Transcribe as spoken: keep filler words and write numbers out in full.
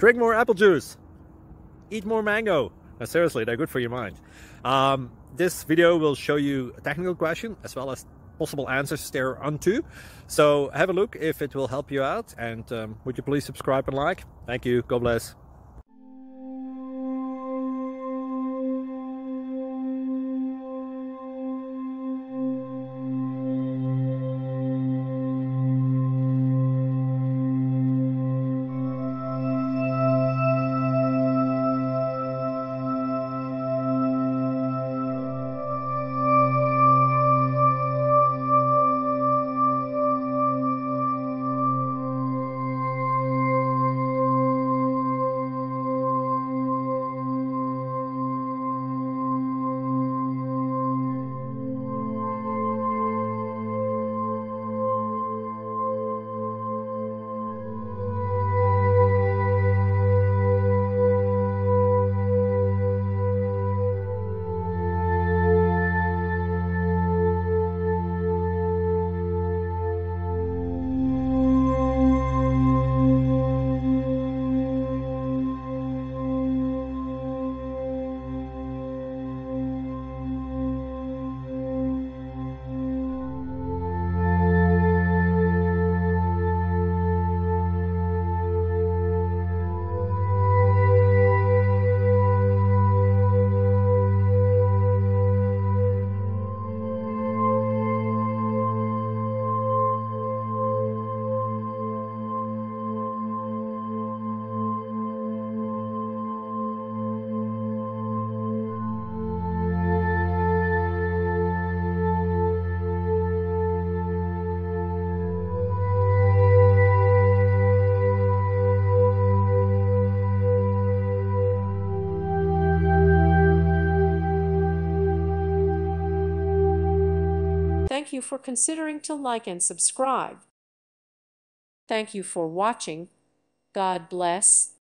Drink more apple juice. Eat more mango. No, seriously, they're good for your mind. Um, this video will show you a technical question as well as possible answers thereunto. So have a look if it will help you out, and um, would you please subscribe and like? Thank you. God bless. Thank you for considering to like and subscribe. Thank you for watching. God bless.